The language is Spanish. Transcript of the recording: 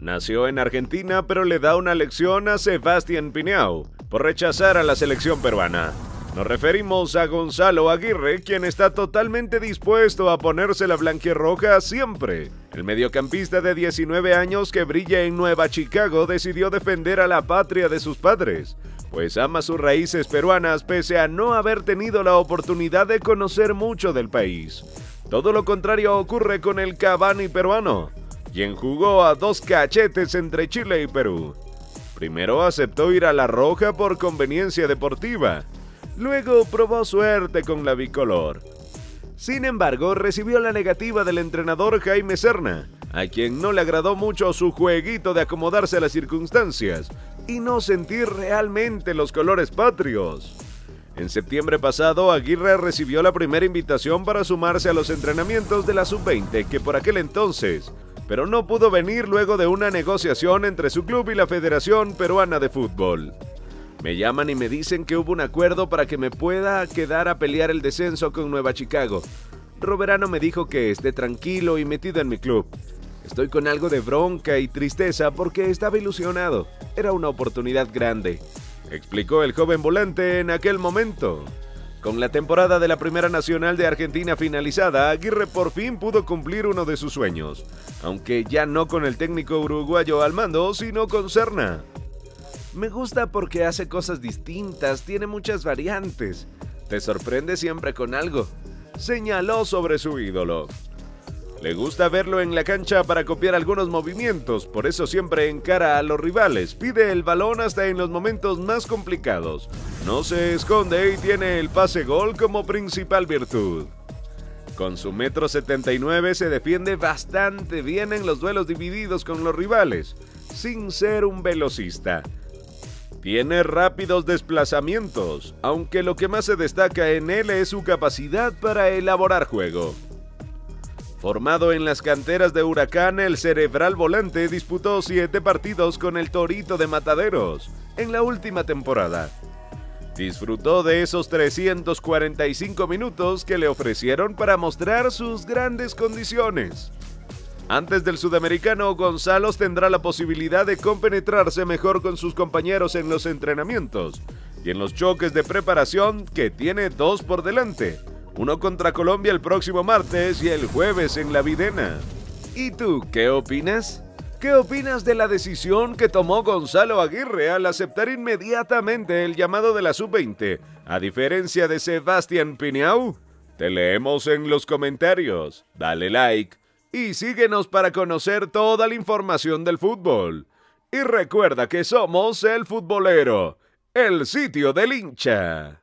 Nació en Argentina, pero le da una lección a Sebastián Piñao por rechazar a la selección peruana. Nos referimos a Gonzalo Aguirre, quien está totalmente dispuesto a ponerse la blanquirroja siempre. El mediocampista de 19 años que brilla en Nueva Chicago decidió defender a la patria de sus padres, pues ama sus raíces peruanas pese a no haber tenido la oportunidad de conocer mucho del país. Todo lo contrario ocurre con el Cavani peruano, quien jugó a dos cachetes entre Chile y Perú. Primero aceptó ir a La Roja por conveniencia deportiva. Luego probó suerte con la bicolor. Sin embargo, recibió la negativa del entrenador Jaime Serna, a quien no le agradó mucho su jueguito de acomodarse a las circunstancias y no sentir realmente los colores patrios. En septiembre pasado, Aguirre recibió la primera invitación para sumarse a los entrenamientos de la Sub-20, que por aquel entonces, pero no pudo venir luego de una negociación entre su club y la Federación Peruana de Fútbol. Me llaman y me dicen que hubo un acuerdo para que me pueda quedar a pelear el descenso con Nueva Chicago. Roberano me dijo que esté tranquilo y metido en mi club. Estoy con algo de bronca y tristeza porque estaba ilusionado. Era una oportunidad grande, explicó el joven volante en aquel momento. Con la temporada de la Primera Nacional de Argentina finalizada, Aguirre por fin pudo cumplir uno de sus sueños, aunque ya no con el técnico uruguayo al mando, sino con Serna. Me gusta porque hace cosas distintas, tiene muchas variantes. Te sorprende siempre con algo, señaló sobre su ídolo. Le gusta verlo en la cancha para copiar algunos movimientos, por eso siempre encara a los rivales, pide el balón hasta en los momentos más complicados. No se esconde y tiene el pase-gol como principal virtud. Con su 1,79 m se defiende bastante bien en los duelos divididos con los rivales, sin ser un velocista. Tiene rápidos desplazamientos, aunque lo que más se destaca en él es su capacidad para elaborar juego. Formado en las canteras de Huracán, el cerebral volante disputó 7 partidos con el Torito de Mataderos en la última temporada. Disfrutó de esos 345 minutos que le ofrecieron para mostrar sus grandes condiciones. Antes del sudamericano, Gonzalo tendrá la posibilidad de compenetrarse mejor con sus compañeros en los entrenamientos y en los choques de preparación, que tiene 2 por delante. Uno contra Colombia el próximo martes y el jueves en la Videna. ¿Y tú qué opinas? ¿Qué opinas de la decisión que tomó Gonzalo Aguirre al aceptar inmediatamente el llamado de la Sub-20, a diferencia de Sebastián Piñao? Te leemos en los comentarios. Dale like y síguenos para conocer toda la información del fútbol. Y recuerda que somos El Futbolero, el sitio del hincha.